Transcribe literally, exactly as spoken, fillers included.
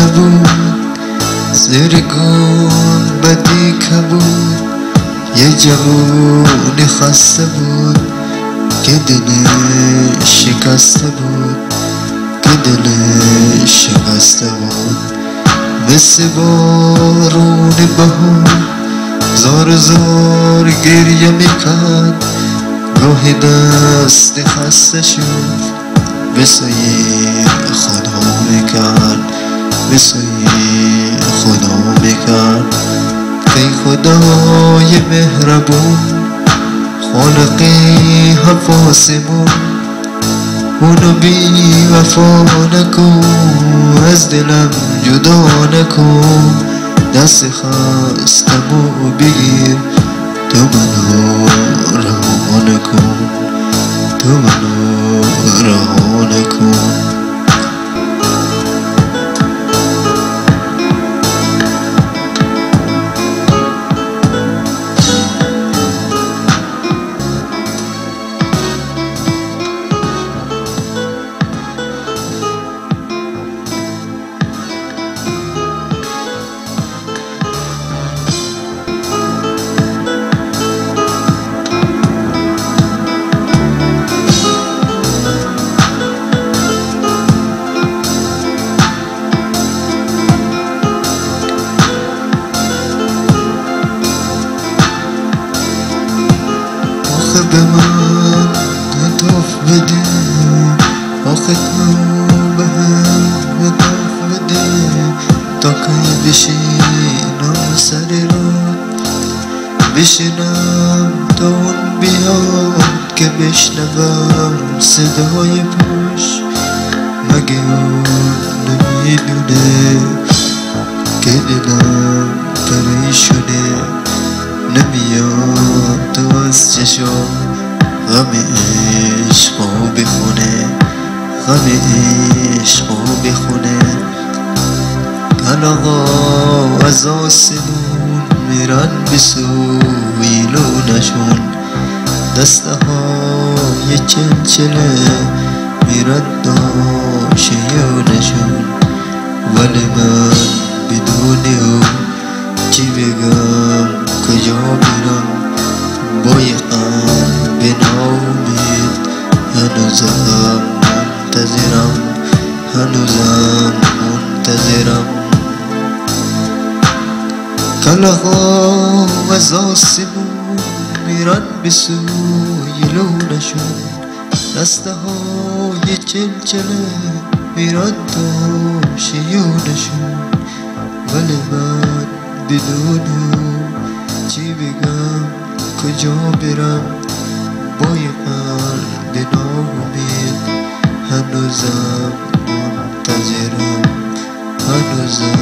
نبود، زیر گل بدی کبود. یه جوون خسته بود که دلش شکسته بود، که دلش شکسته بود. مثل بارون بهار زار زار گریه میکرد، گاهی دست خسته شد بسای خدا میکرد، بسای خدا میکرد. ای خدای مهربون، خالقی حفاظمون، اونو بی وفا نکن، از دلم جدا نکن. دست خستمو بگیر، تو منو رها نکن، تو منو رها نکن. آخه به من لطف بده، آخه تو به هم لطف بده، تا که بشینم سر را، بشینم تا اون بیاد که بشنوم صدای پاش. مگه اون نمیدونه که دلم پریشونه، نمیاد تو از چشم غم عشقو بخونه، غم عشقو بخونه. کل آقا از آسمون میرن به سوی لونشون، دسته های چلچله میرن داشیونشون. ولی من بدون او چی بگم، کجا برم با یه قلب ناامید. هنوزم منتظرم، هنوزم منتظرم. کلاغا از آسمون میرن به سوی لونشون، دسته های چلچله میرن تا شیونشون. ولی من بدون چی بگم، کجا برم با یه قلب ناامید. هنوزم منتظرم، هنوزم